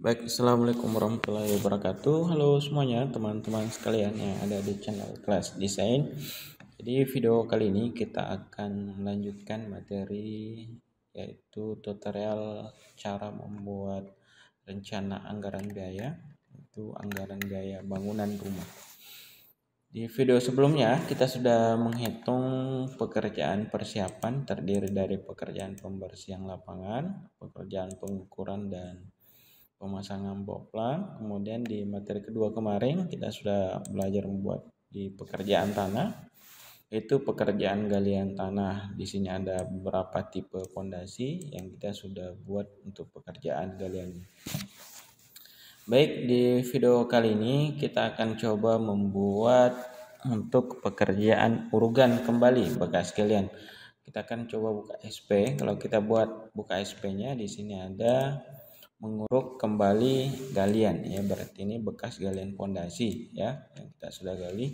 Baik, assalamualaikum warahmatullahi wabarakatuh. Halo semuanya, teman-teman sekalian yang ada di channel Kelas Desain. Jadi video kali ini kita akan melanjutkan materi yaitu tutorial cara membuat rencana anggaran biaya, itu anggaran biaya bangunan rumah. Di video sebelumnya kita sudah menghitung pekerjaan persiapan terdiri dari pekerjaan pembersihan lapangan, pekerjaan pengukuran dan pemasangan boplang. Kemudian di materi kedua kemarin kita sudah belajar membuat di pekerjaan tanah, itu pekerjaan galian tanah. Di sini ada beberapa tipe fondasi yang kita sudah buat untuk pekerjaan galian. Baik, di video kali ini kita akan coba membuat untuk pekerjaan urugan kembali bekas galian. Kita akan coba buka SP. Kalau kita buat buka SP-nya, di sini ada menguruk kembali galian ya, berarti ini bekas galian fondasi ya yang kita sudah gali.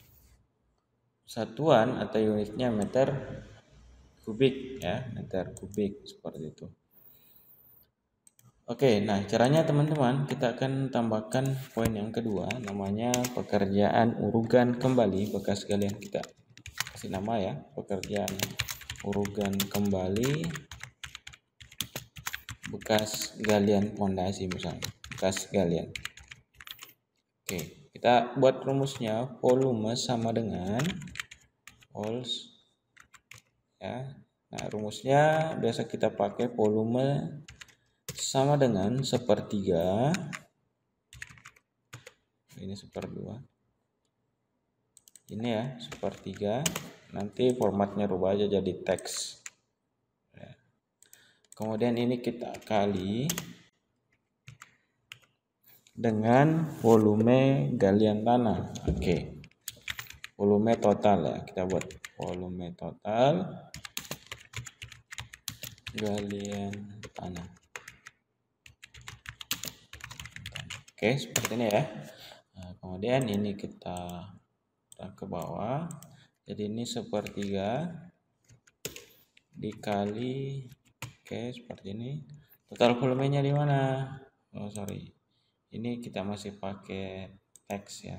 Satuan atau unitnya meter kubik ya, meter kubik seperti itu. Oke, nah caranya teman-teman, kita akan tambahkan poin yang kedua, namanya pekerjaan urugan kembali bekas galian. Kita kasih nama ya, pekerjaan urugan kembali bekas galian fondasi, misalnya bekas galian. Oke, kita buat rumusnya. Volume sama dengan vols ya. Nah, rumusnya biasa kita pakai volume sama dengan sepertiga, ini seperdua, ini ya sepertiga. Nanti formatnya rubah aja jadi teks ya. Kemudian ini kita kali dengan volume galian tanah. Oke, volume total ya, kita buat volume total galian tanah. Oke, seperti ini ya. Nah, kemudian ini kita ke bawah, jadi ini sepertiga dikali, oke seperti ini. Total volumenya di mana? Oh sorry, ini kita masih pakai teks ya.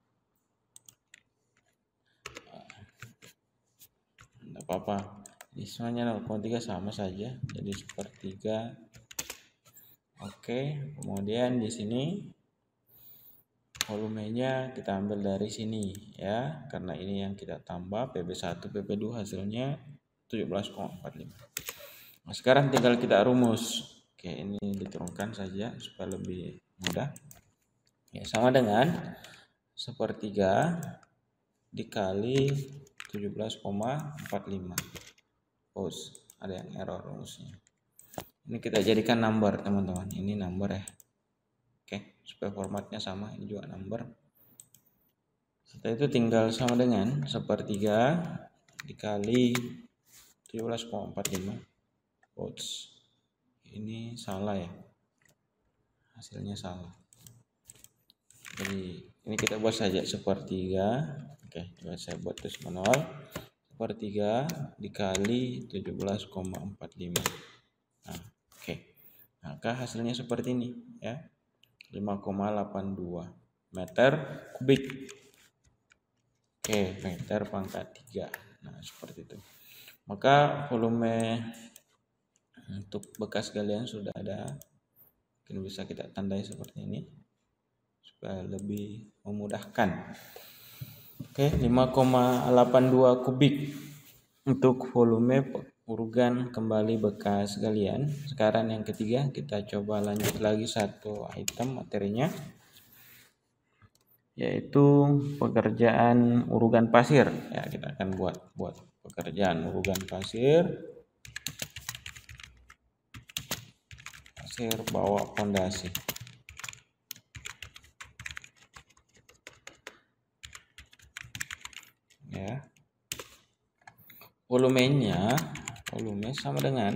Tidak apa-apa, ini semuanya 0,3 sama saja, jadi sepertiga. Oke, kemudian di sini volumenya kita ambil dari sini ya, karena ini yang kita tambah PB1 PB2 hasilnya 17,45. Nah, sekarang tinggal kita rumus. Oke, ini diturunkan saja supaya lebih mudah ya, sama dengan sepertiga dikali 17,45. Ada yang error rumusnya. Ini kita jadikan number teman-teman, ini number ya. Oke, supaya formatnya sama, ini juga number. Setelah itu tinggal sama dengan sepertiga dikali 17,45 volts. Ini salah ya, hasilnya salah. Jadi ini kita buat saja sepertiga. Oke, coba saya buat terus manual. Sepertiga dikali 17,45. Nah, oke. Maka hasilnya seperti ini ya. 5,82 meter kubik. Oke, meter pangkat 3. Nah, seperti itu. Maka volume untuk bekas galian sudah ada. Mungkin bisa kita tandai seperti ini supaya lebih memudahkan. Oke, 5,82 kubik untuk volume urugan kembali bekas galian. Sekarang yang ketiga, kita coba lanjut lagi satu item materinya, yaitu pekerjaan urugan pasir ya. Kita akan buat pekerjaan urugan pasir bawah fondasi ya. Volume sama dengan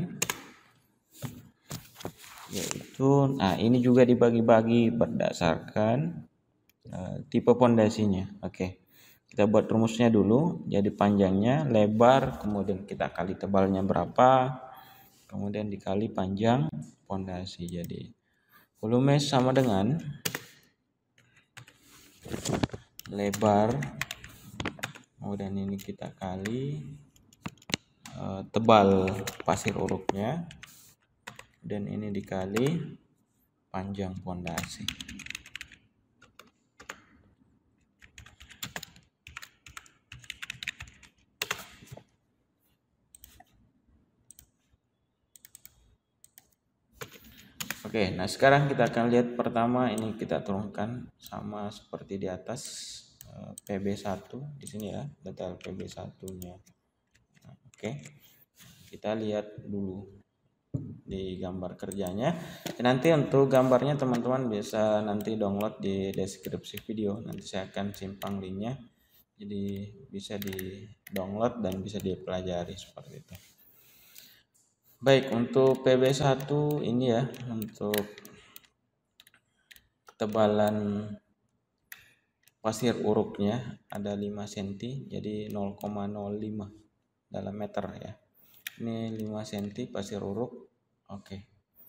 yaitu, nah ini juga dibagi-bagi berdasarkan tipe fondasinya. Oke, kita buat rumusnya dulu. Jadi panjangnya, lebar, kemudian kita kali tebalnya berapa, kemudian dikali panjang fondasi. Jadi volume sama dengan lebar, kemudian ini kita kali tebal pasir uruknya, dan ini dikali panjang pondasi. Oke, nah sekarang kita akan lihat pertama ini kita turunkan sama seperti di atas, PB1 di sini ya, detail PB1-nya. Nah, oke. Kita lihat dulu di gambar kerjanya. Nanti untuk gambarnya teman-teman bisa nanti download di deskripsi video. Nanti saya akan simpang linknya. Jadi bisa di download dan bisa dipelajari seperti itu. Baik, untuk PB1 ini ya, untuk ketebalan pasir uruknya ada 5 cm, jadi 0,05 dalam meter ya. Ini 5 cm pasir uruk. Oke.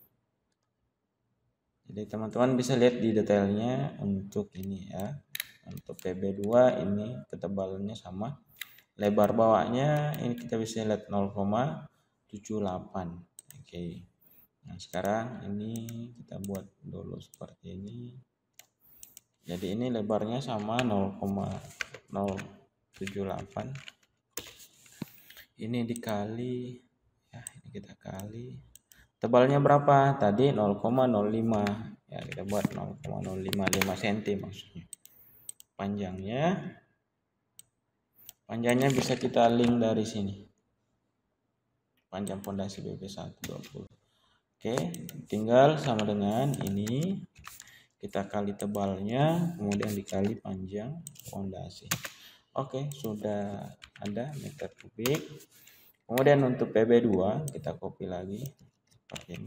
Jadi teman-teman bisa lihat di detailnya untuk ini ya. Untuk PB2 ini ketebalannya sama. Lebar bawahnya ini kita bisa lihat 0,78. Oke. Nah, sekarang ini kita buat dulu seperti ini. Jadi ini lebarnya sama 0,078. Ini dikali ya, ini kita kali. Tebalnya berapa? Tadi 0,05. Ya, kita buat 0,055 cm maksudnya. Panjangnya bisa kita link dari sini. Panjang pondasi BB1 20. Oke, tinggal sama dengan ini. Kita kali tebalnya, kemudian dikali panjang pondasi. Oke, sudah ada meter kubik. Kemudian untuk PB2 kita copy lagi seperti ini.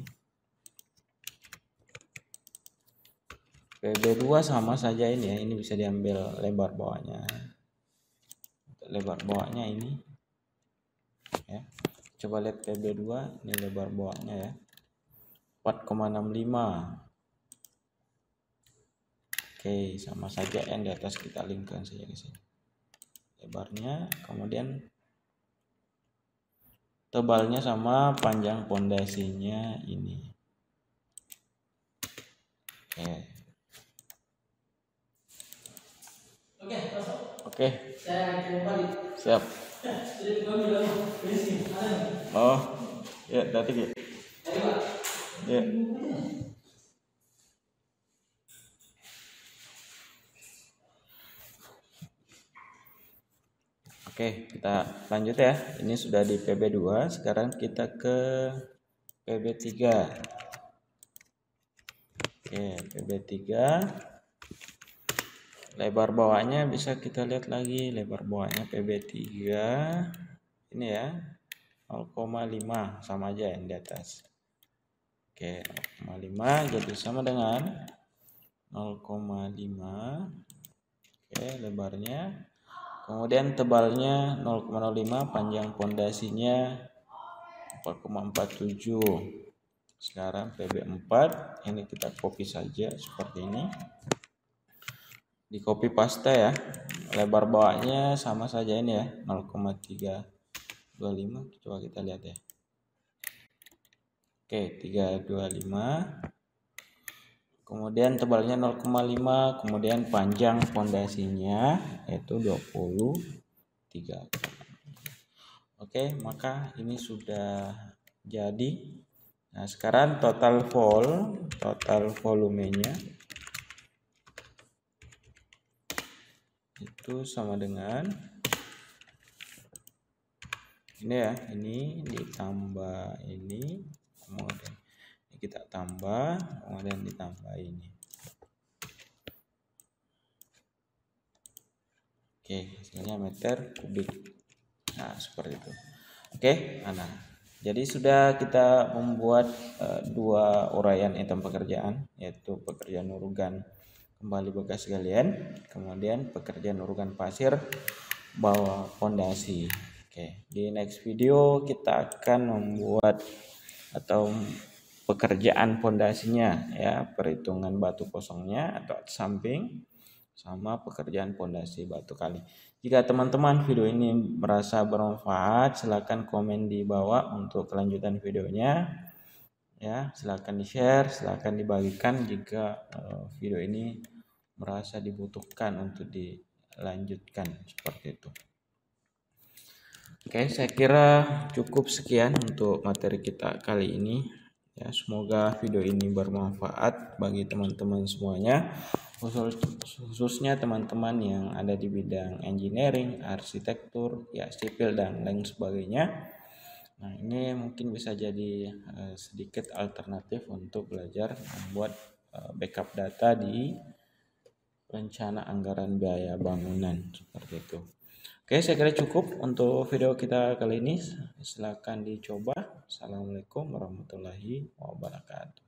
PB2 sama saja ini ya, ini bisa diambil lebar bawahnya. Lebar bawahnya ini ya. Coba lihat PB2, ini lebar bawahnya ya. 4,65. Oke, sama saja yang di atas kita linkkan saja ke sini. Lebarnya, kemudian tebalnya sama panjang pondasinya ini. Oke. Saya kembali. Siap. Oh, ya tadi ya. Ya. Oke, kita lanjut ya. Ini sudah di PB2, sekarang kita ke PB3. Oke, PB3. Lebar bawahnya bisa kita lihat lagi, lebar bawahnya PB3 ini ya, 0,5 sama aja yang di atas. Oke, 0,5 jadi sama dengan 0,5. Oke, lebarnya. Kemudian tebalnya 0,05, panjang pondasinya 4,47. Sekarang PB4 ini kita copy saja seperti ini. Di copy paste ya. Lebar bawahnya sama saja ini ya, 0,325. Coba kita lihat ya. Oke, 325. Kemudian tebalnya 0,5, kemudian panjang pondasinya yaitu 23. Oke, maka ini sudah jadi. Nah, sekarang total volumenya itu sama dengan ini ya, ini ditambah ini, kemudian kita tambah, kemudian ditambah ini. Oke, hasilnya meter kubik. Nah, seperti itu. Oke, nah jadi sudah kita membuat dua uraian item pekerjaan, yaitu pekerjaan urugan kembali bekas galian, kemudian pekerjaan urugan pasir bawah pondasi. Oke, di next video kita akan membuat atau pekerjaan pondasinya ya, perhitungan batu kosongnya atau samping sama pekerjaan pondasi batu kali. Jika teman-teman video ini merasa bermanfaat, silakan komen di bawah untuk kelanjutan videonya. Ya, silakan di-share, silakan dibagikan jika video ini merasa dibutuhkan untuk dilanjutkan seperti itu. Oke, saya kira cukup sekian untuk materi kita kali ini. Ya, semoga video ini bermanfaat bagi teman-teman semuanya, khususnya teman-teman yang ada di bidang engineering, arsitektur, ya sipil dan lain sebagainya. Nah, ini mungkin bisa jadi sedikit alternatif untuk belajar membuat backup data di rencana anggaran biaya bangunan seperti itu. Oke, saya kira cukup untuk video kita kali ini. Silakan dicoba. Assalamualaikum warahmatullahi wabarakatuh.